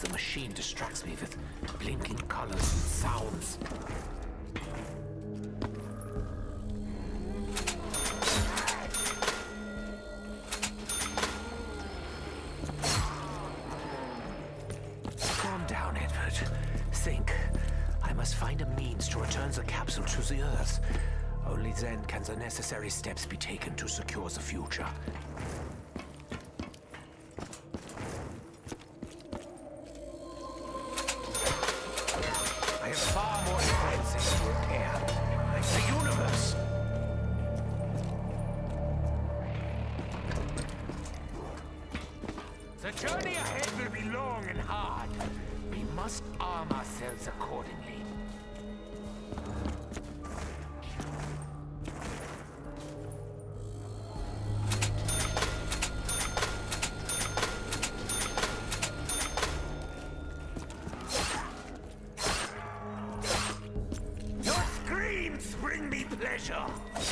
The machine distracts me with blinking colors and sounds. Calm down, Edward. Think. I must find a means to return the capsule to the Earth. Only then can the necessary steps be taken to secure the future. I have far more defenses to repair, like the universe. The journey ahead will be long and hard. We must arm ourselves accordingly. Your screams bring me pleasure.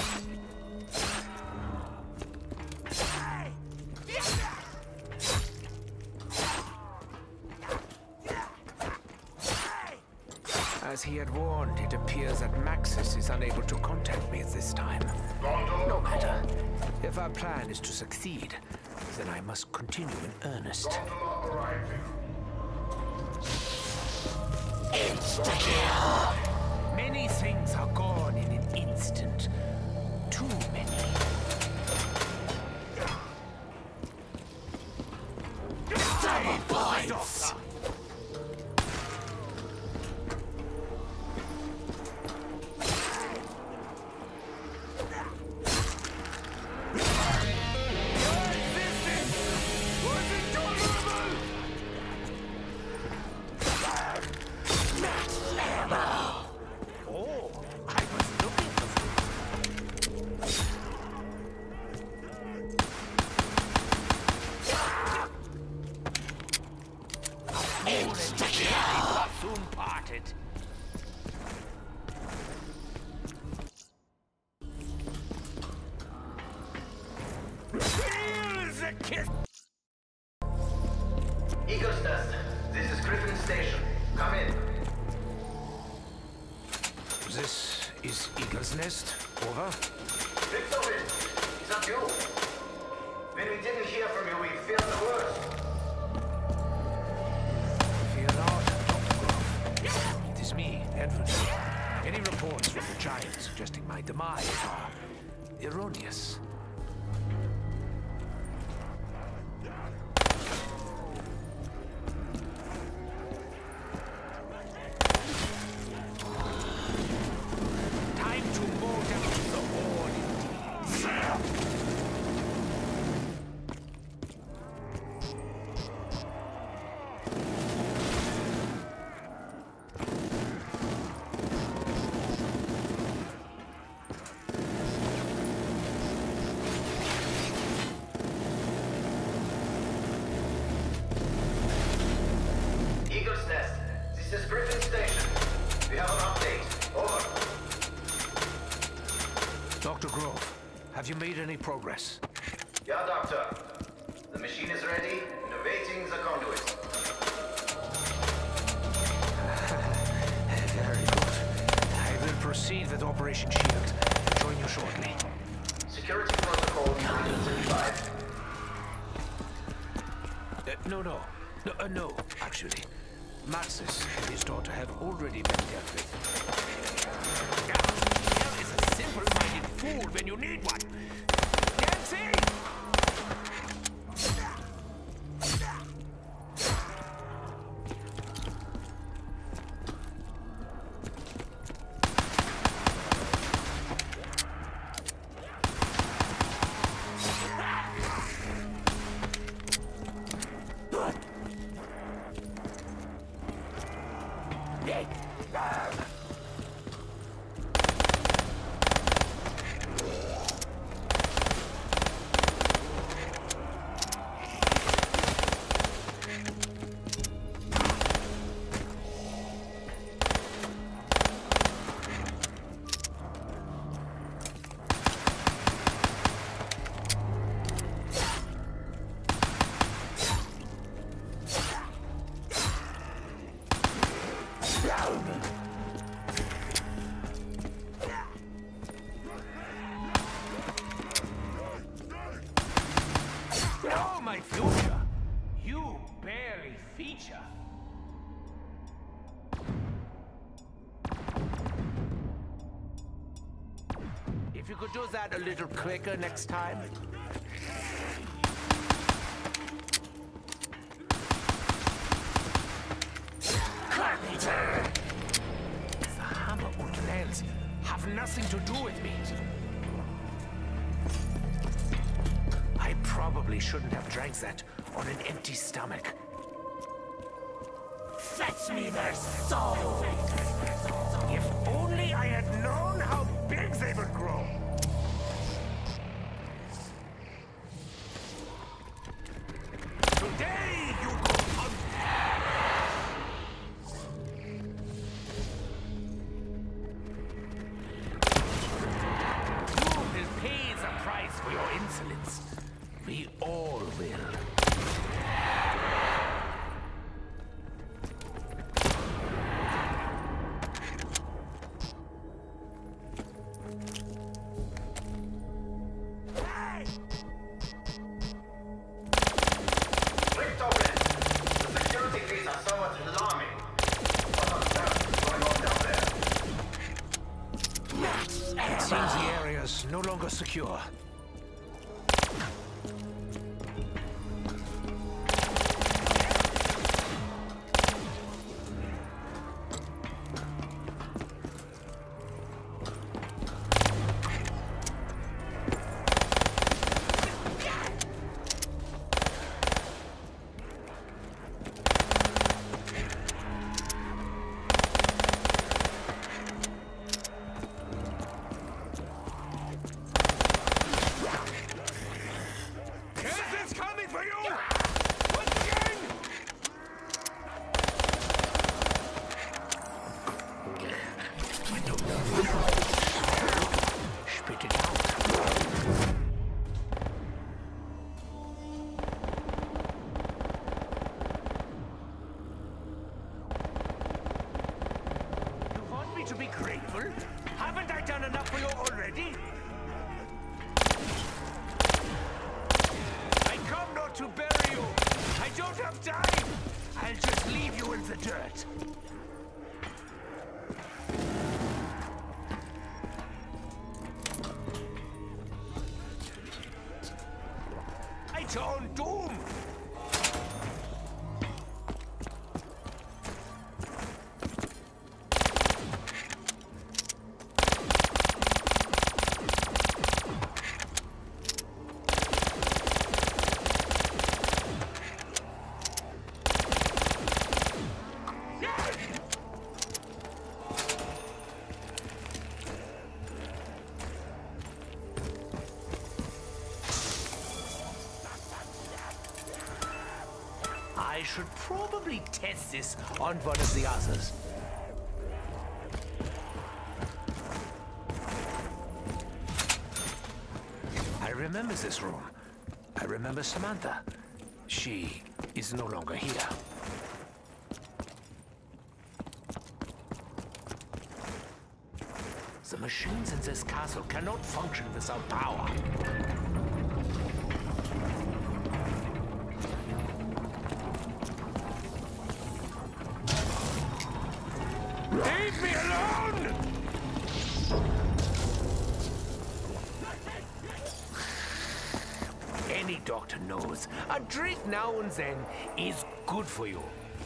As he had warned, it appears that Maxis is unable to contact me at this time. No matter. If our plan is to succeed, then I must continue in earnest. Insta-kill! Many things are gone in an instant. Too many. Double points! Soon parted. Here's a kiss. Eagle's Nest, this is Griffin Station. Come in. This is Eagle's Nest. Over. Victor, is that you? When we didn't hear from you, we feared the worst. Fear not, Dr. Grove. It is me, Edward. Any reports from the Giant suggesting my demise are erroneous. Time to mow down the horde indeed. Eagle's Nest, this is Griffin Station. We have an update. Over. Dr. Grove, have you made any progress? Yeah, Doctor. The machine is ready and awaiting the conduit. Very good. I will proceed with Operation Shield. Join you shortly. Security protocol 935. No, actually. Maxis and his daughter have already been dealt with. There is a simple-minded fool when you need one. Can't see! Oh, my future! You barely feature. If you could do that a little quicker next time. The hammer and nails have nothing to do with me. I probably shouldn't have drank that on an empty stomach. Fetch me their soul! If only I had known how big they would grow! Today you go hunt! You will pay the price for your insolence. We all will. Seems the area's no longer secure. To be grateful? Haven't I done enough for you already? I come not to bury you. I don't have time. I'll just leave you in the dirt. It's your own doom. I should probably test this on one of the others. I remember this room. I remember Samantha. She is no longer here. The machines in this castle cannot function without power. Leave me alone! Any doctor knows a drink now and then is good for you.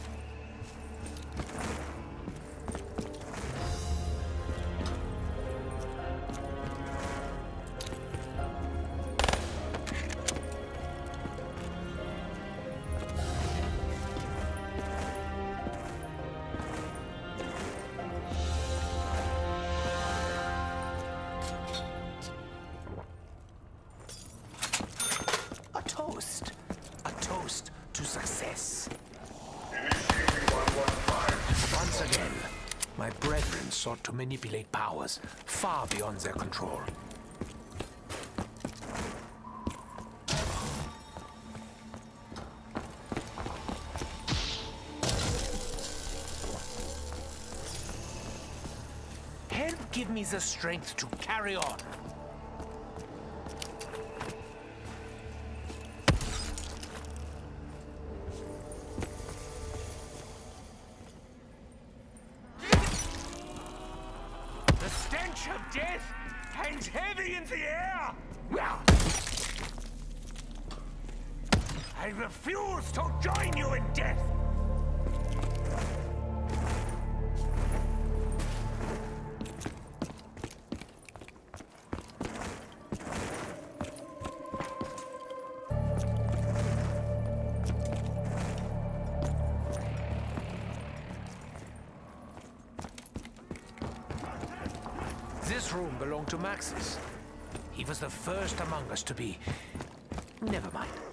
A toast to success. Once again, my brethren sought to manipulate powers far beyond their control. Help give me the strength to carry on. death hangs heavy in the air! Well, I refuse to join you in death! This room belonged to Maxis. He was the first among us to be... Never mind.